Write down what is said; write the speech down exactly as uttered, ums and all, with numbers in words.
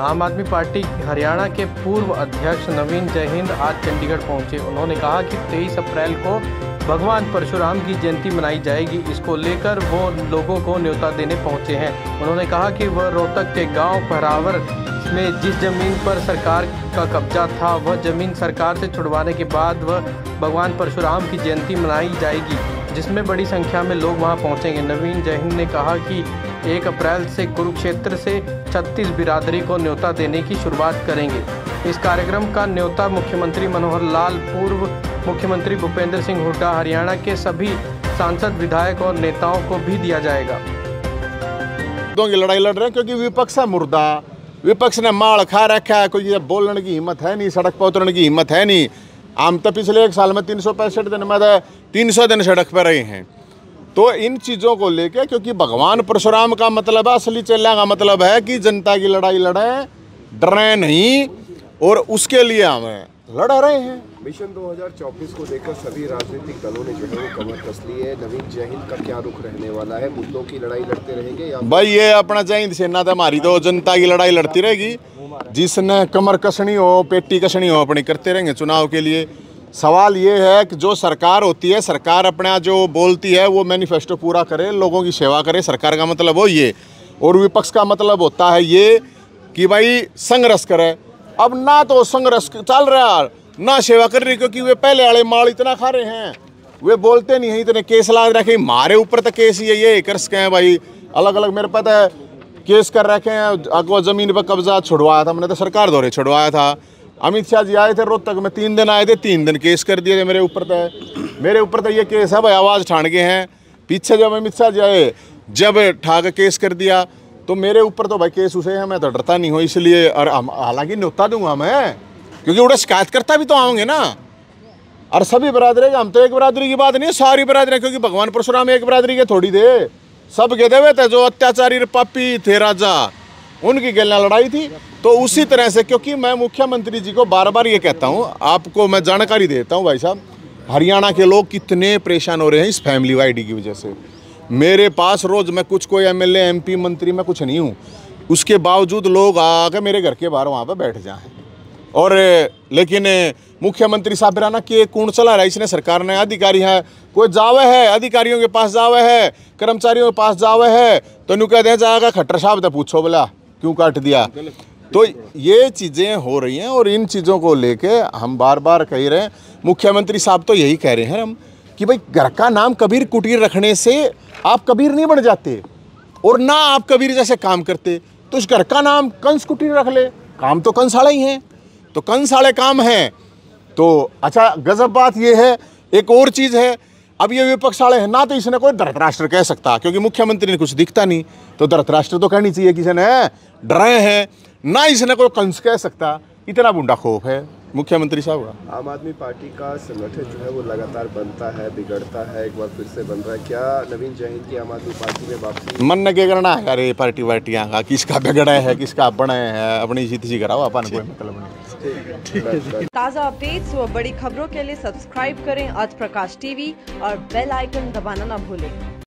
आम आदमी पार्टी हरियाणा के पूर्व अध्यक्ष नवीन जयहिंद आज चंडीगढ़ पहुंचे। उन्होंने कहा कि तेईस अप्रैल को भगवान परशुराम की जयंती मनाई जाएगी। इसको लेकर वो लोगों को न्योता देने पहुंचे हैं। उन्होंने कहा कि वह रोहतक के गांव पहरावर में जिस जमीन पर सरकार का कब्जा था, वह जमीन सरकार से छुड़वाने के बाद वह भगवान परशुराम की जयंती मनाई जाएगी, जिसमें बड़ी संख्या में लोग वहां पहुंचेंगे। नवीन जयहिंद ने कहा कि एक अप्रैल से कुरुक्षेत्र से छत्तीस बिरादरी को न्योता देने की शुरुआत करेंगे। इस कार्यक्रम का न्योता मुख्यमंत्री मनोहर लाल, पूर्व मुख्यमंत्री भूपेंद्र सिंह हुड्डा, हरियाणा के सभी सांसद, विधायक और नेताओं को भी दिया जाएगा। की लड़ाई लड़ रहे हैं क्योंकि विपक्ष है मुर्दा, विपक्ष ने माल खा रखा है। कोई बोलने की हिम्मत है नहीं, सड़क पर उतरने की हिम्मत है नहीं। हम तो पिछले एक साल में तीन सौ पैंसठ दिन में तीन सौ दिन सड़क पर रहे हैं। तो इन चीज़ों को लेके, क्योंकि भगवान परशुराम का मतलब है, असली चेला का मतलब है कि जनता की लड़ाई लड़ें, डरें नहीं, और उसके लिए हम लड़ रहे हैं। मिशन दो हज़ार चौबीस को लेकर सभी राजनीतिक दलों ने जो है वो कमर कस ली है। नवीन जयहिंद का क्या रुख रहने वाला है? मुद्दों की लड़ाई लड़ते रहेंगे या भाई? ये अपना जयहिंद सेना तो हमारी तो जनता की लड़ाई लड़ती रहेगी। जिसने कमर कसनी हो, पेटी कसनी हो, अपनी करते रहेंगे चुनाव के लिए। सवाल ये है कि जो सरकार होती है, सरकार अपना जो बोलती है वो मैनिफेस्टो पूरा करे, लोगों की सेवा करे। सरकार का मतलब हो ये, और विपक्ष का मतलब होता है ये कि भाई संघर्ष करे। अब ना तो संघर्ष चल रहा, ना सेवा कर रही, क्योंकि वे पहले वाले माल इतना खा रहे हैं, वे बोलते नहीं हैं। इतने केस लाद रखे, मारे ऊपर तक केस ही है, ये कर सके हैं भाई। अलग अलग मेरे पता है केस कर रखे हैं। अगवा ज़मीन पर कब्जा छुड़वाया था, मैंने तो सरकार दौरे छुड़वाया था। अमित शाह जी आए थे रोहतक में, तीन दिन आए थे, तीन दिन केस कर दिए थे मेरे ऊपर। तो मेरे ऊपर तो ये केस है भाई, आवाज़ ठान के हैं। पीछे जब अमित शाह जी आए, जब ठाक केस कर दिया, तो मेरे ऊपर तो भाई केस उसे है, मैं तो डरता नहीं हूँ। इसलिए, और हालांकि न्योता दूंगा मैं, क्योंकि उड़ा शिकायत करता भी तो आऊँगे ना। और सभी बरादरी, हम तो एक बरादरी की बात नहीं है, सारी बरादरी, क्योंकि भगवान परशुराम एक बरादरी के थोड़ी थे, सब के देवे थे। जो अत्याचारी पापी थे राजा, उनकी गैलियाँ लड़ाई थी। तो उसी तरह से, क्योंकि मैं मुख्यमंत्री जी को बार बार ये कहता हूँ, आपको मैं जानकारी देता हूँ भाई साहब, हरियाणा के लोग कितने परेशान हो रहे हैं इस फैमिली वाइडी की वजह से। मेरे पास रोज़, मैं कुछ कोई एमएलए, एमपी, मंत्री में कुछ नहीं हूँ, उसके बावजूद लोग आकर मेरे घर के बाहर वहाँ पर बैठ जाएँ। और लेकिन मुख्यमंत्री साहब बिराना के कौन चला रहा है, इसने सरकार ने अधिकारी है, कोई जावे है, अधिकारियों के पास जावे है, कर्मचारियों के पास जावे है, तो नु कह दे जाएगा खट्टर साहब तो पूछो बोला क्यों काट दिया। तो ये चीज़ें हो रही हैं, और इन चीज़ों को लेके हम बार बार कह रहे हैं। मुख्यमंत्री साहब तो यही कह रहे हैं हम कि भाई घर का नाम कबीर कुटीर रखने से आप कबीर नहीं बन जाते, और ना आप कबीर जैसे काम करते, तो इस घर का नाम कंस कुटीर रख ले। काम तो कंस वाले ही हैं, तो कंस वाले काम हैं। तो अच्छा, गजब बात ये है, एक और चीज़ है, अब ये विपक्ष वाले हैं ना, तो इसने कोई धृतराष्ट्र कह सकता, क्योंकि मुख्यमंत्री ने कुछ दिखता नहीं, तो धृतराष्ट्र तो कहनी चाहिए किसी ने, डरे हैं ना, इसने कोई कंस कह सकता। इतना बुंडा खोफ है मुख्यमंत्री साहब का। आम आदमी पार्टी का संगठन जो है वो लगातार बनता है, बिगड़ता है, एक बार फिर से बन रहा है। क्या नवीन जयहिंद की आम आदमी पार्टी में वापसी? मन ने क्या करना है अरे पार्टी वार्टियाँ का, किसका बिगड़ा है, किसका बने है, अपनी जीत सी कराओ, अपन कोई मतलब नहीं। ताज़ा अपडेट्स व बड़ी खबरों के लिए सब्सक्राइब करें आज प्रकाश टीवी और बेल आइकन दबाना ना भूलें।